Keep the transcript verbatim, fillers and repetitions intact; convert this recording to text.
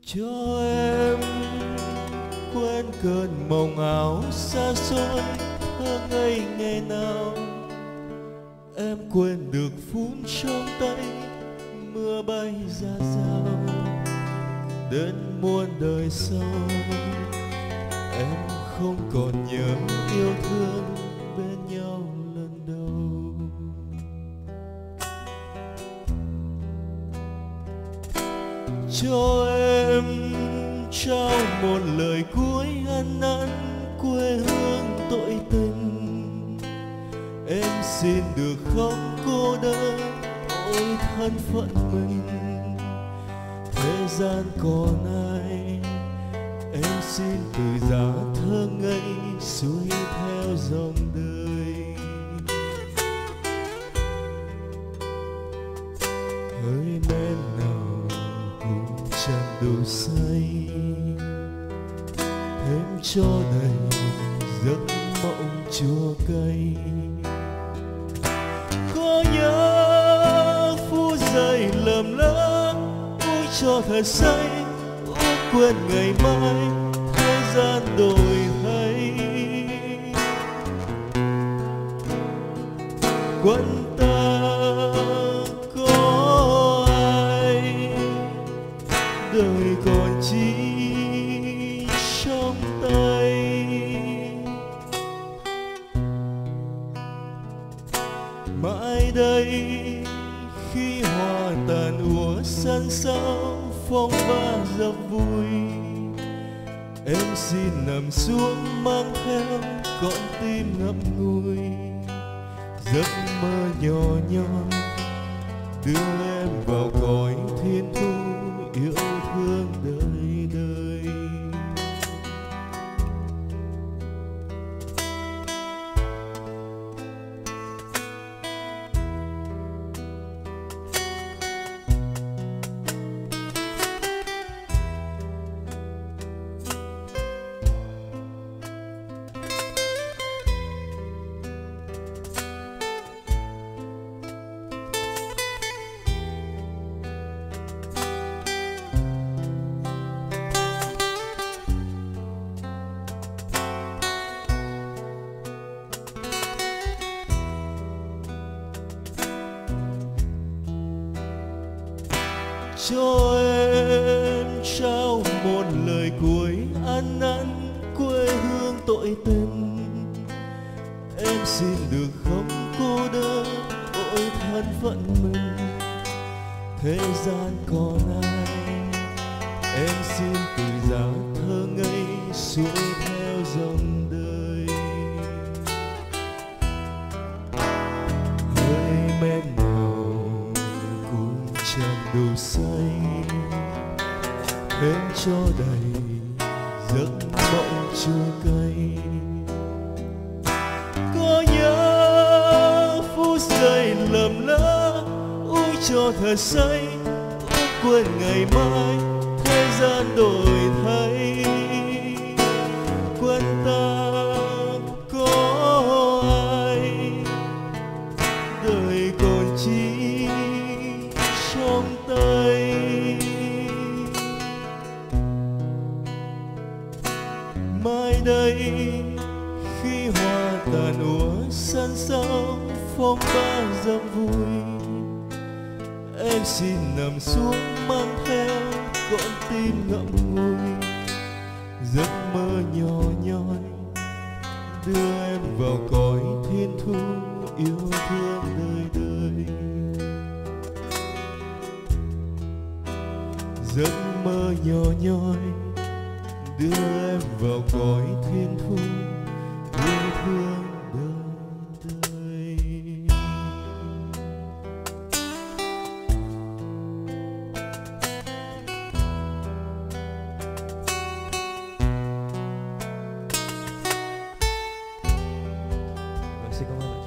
cho em quên cơn mộng ảo xa xôi thơ ngây ngày nào. Em quên được phút trong tay mưa bay ra rào đến muôn đời sau. Em không còn nhớ yêu thương bên nhau lần đầu. Cho em trao một lời cuối ăn năn quê hương tội tình. Em xin được không cô đơn ôi thân phận mình. Thế gian còn ai, em xin từ giá thơ ngây xuôi theo dòng đời. Hơi men nào cùng tràn đủ say, thêm cho đầy giấc mộng chua cay. Có nhớ phút giây lầm lỡ ôi cho thật say, ước quên ngày mai thế gian đổi thay. Quân ta có ai, đời còn chỉ trong tay. Mãi đây khi hoa tàn úa sân sau phong ba dập vui, em xin nằm xuống mang theo con tim ngậm ngùi. Giấc mơ nhỏ nhoi đưa em vào cõi thiên thu yêu thương đời đời. Cho em trao một lời cuối ăn năn quê hương tội tình. Em xin được không cô đơn ôi thân phận mình. Thế gian còn ai, em xin từ giá thơ ngây xuôi theo dòng đời. Hơi men tràn đủ say, thêm cho đầy giấc mộng chua cay. Có nhớ phút giây lầm lỡ ôi cho thật say, ước quên ngày mai thế gian đổi thay. Quân ta có ai, đời còn chỉ trong tay. Mai đây khi hoa tàn úa sân sau phong ba dập vui, em xin nằm xuống mang theo con tim ngậm ngùi. Giấc mơ nhỏ nhoi đưa em vào cõi thiên thu yêu thương đời đời. Giấc mơ nhỏ nhoi đưa em vào cõi thiên thu yêu thương đời đời. Xin cảm ơn.